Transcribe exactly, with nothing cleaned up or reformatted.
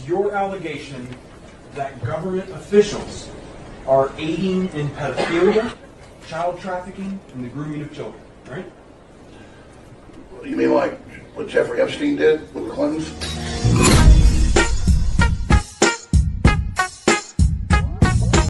is your allegation that government officials are aiding in pedophilia, child trafficking, and the grooming of children, right? You mean like what Jeffrey Epstein did with the Clintons?